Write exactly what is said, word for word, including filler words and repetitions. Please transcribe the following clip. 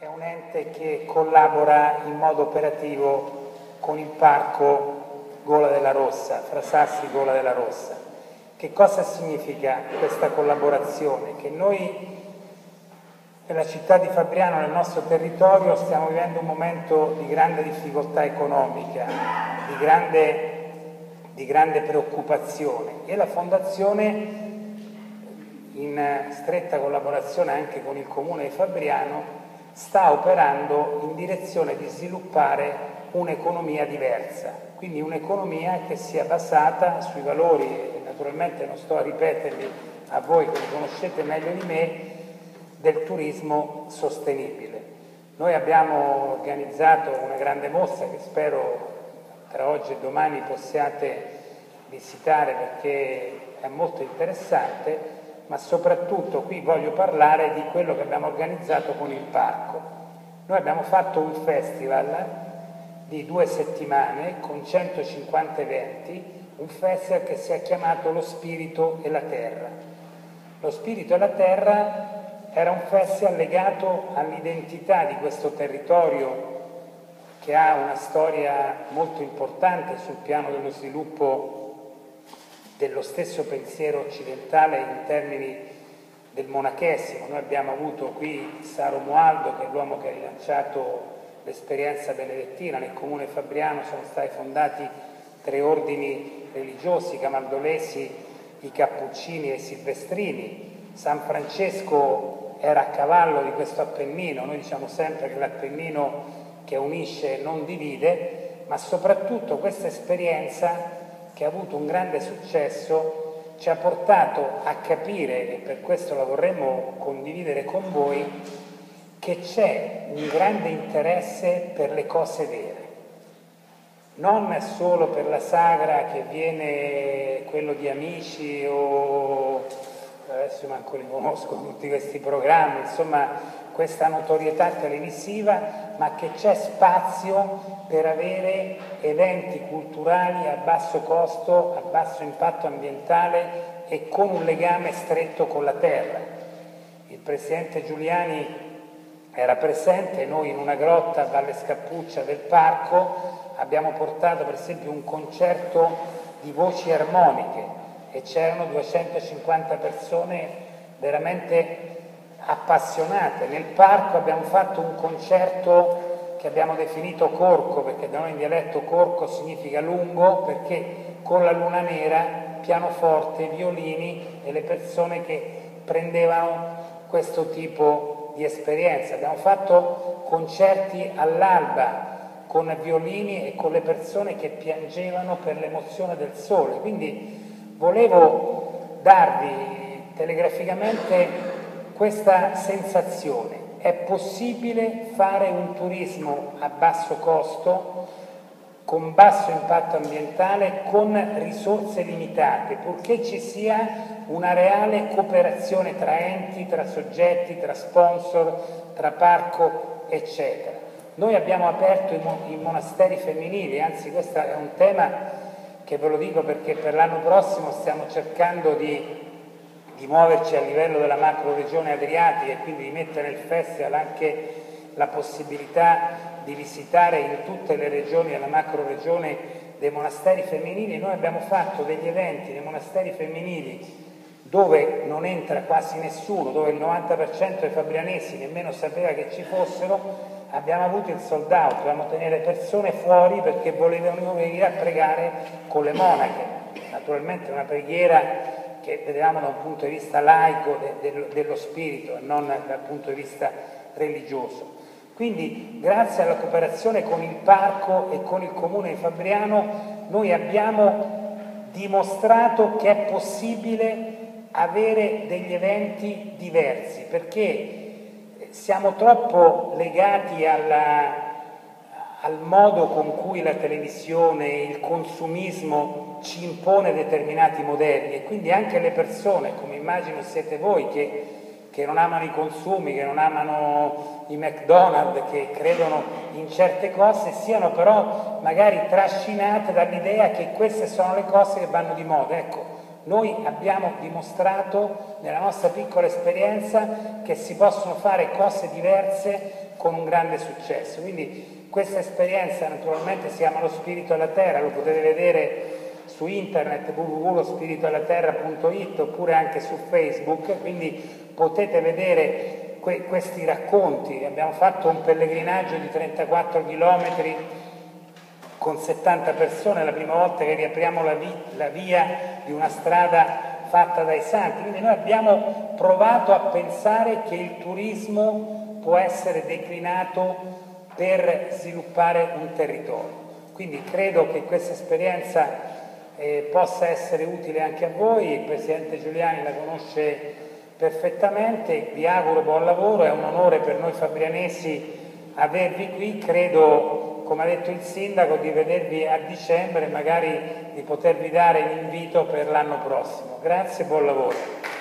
è un ente che collabora in modo operativo con il parco Gola della Rossa, fra Sassi Gola della Rossa. Che cosa significa questa collaborazione? Che noi nella città di Fabriano, nel nostro territorio, stiamo vivendo un momento di grande difficoltà economica, di grande, di grande preoccupazione e la Fondazione, in stretta collaborazione anche con il Comune di Fabriano, sta operando in direzione di sviluppare un'economia diversa, quindi un'economia che sia basata sui valori, e naturalmente non sto a ripeterli a voi che li conoscete meglio di me, del turismo sostenibile. Noi abbiamo organizzato una grande mostra che spero tra oggi e domani possiate visitare perché è molto interessante, ma soprattutto qui voglio parlare di quello che abbiamo organizzato con il parco. Noi abbiamo fatto un festival di due settimane con centocinquanta eventi, un festival che si è chiamato Lo Spirito e la Terra. Lo Spirito e la Terra era un festival legato all'identità di questo territorio che ha una storia molto importante sul piano dello sviluppo dello stesso pensiero occidentale in termini del monachesimo. Noi abbiamo avuto qui Saro Moaldo, che è l'uomo che ha rilanciato l'esperienza benedettina. Nel comune fabriano sono stati fondati tre ordini religiosi, i camaldolesi, i cappuccini e i silvestrini. San Francesco era a cavallo di questo Appennino. Noi diciamo sempre che l'Appennino che unisce non divide, ma soprattutto questa esperienza che ha avuto un grande successo, ci ha portato a capire, e per questo la vorremmo condividere con voi, che c'è un grande interesse per le cose vere, non solo per la sagra che viene quello di Amici o adesso manco li conosco tutti questi programmi, insomma questa notorietà televisiva, ma che c'è spazio per avere eventi culturali a basso costo, a basso impatto ambientale e con un legame stretto con la terra. Il presidente Giuliani era presente, noi in una grotta a Valle Scappuccia del parco abbiamo portato per esempio un concerto di voci armoniche e c'erano duecentocinquanta persone veramente appassionate. Nel parco abbiamo fatto un concerto che abbiamo definito corco, perché da noi in dialetto corco significa lungo, perché con la luna nera, pianoforte, violini e le persone che prendevano questo tipo di esperienza. Abbiamo fatto concerti all'alba con violini e con le persone che piangevano per l'emozione del sole. Quindi volevo darvi telegraficamente questa sensazione. È possibile fare un turismo a basso costo, con basso impatto ambientale, con risorse limitate, purché ci sia una reale cooperazione tra enti, tra soggetti, tra sponsor, tra parco, eccetera. Noi abbiamo aperto i, mo- i monasteri femminili, anzi questo è un tema che ve lo dico perché per l'anno prossimo stiamo cercando di di muoverci a livello della macro regione adriatica e quindi di mettere nel festival anche la possibilità di visitare in tutte le regioni della macro regione dei monasteri femminili. Noi abbiamo fatto degli eventi nei monasteri femminili dove non entra quasi nessuno, dove il novanta per cento dei fabrianesi nemmeno sapeva che ci fossero. Abbiamo avuto il sold out, dovevamo tenere persone fuori perché volevano venire a pregare con le monache, naturalmente una preghiera che vedevamo da un punto di vista laico de, de, dello spirito e non dal punto di vista religioso. Quindi grazie alla cooperazione con il parco e con il comune di Fabriano noi abbiamo dimostrato che è possibile avere degli eventi diversi, perché siamo troppo legati alla, al modo con cui la televisione, il consumismo ci impone determinati modelli e quindi anche le persone, come immagino siete voi, che, che non amano i consumi, che non amano i McDonald's, che credono in certe cose, siano però magari trascinate dall'idea che queste sono le cose che vanno di moda. Ecco, Noi abbiamo dimostrato nella nostra piccola esperienza che si possono fare cose diverse con un grande successo. Quindi questa esperienza naturalmente si chiama Lo Spirito alla Terra, lo potete vedere su internet w w w punto lo spirito alla terra punto i t oppure anche su Facebook, quindi potete vedere que questi racconti. Abbiamo fatto un pellegrinaggio di trentaquattro chilometri con settanta persone, la prima volta che riapriamo la, vi la via di una strada fatta dai santi. Quindi noi abbiamo provato a pensare che il turismo può essere declinato per sviluppare un territorio. Quindi credo che questa esperienza eh, possa essere utile anche a voi. Il Presidente Giuliani la conosce perfettamente, vi auguro buon lavoro, è un onore per noi fabrianesi avervi qui, credo, come ha detto il Sindaco, di vedervi a dicembre e magari di potervi dare l'invito per l'anno prossimo. Grazie e buon lavoro.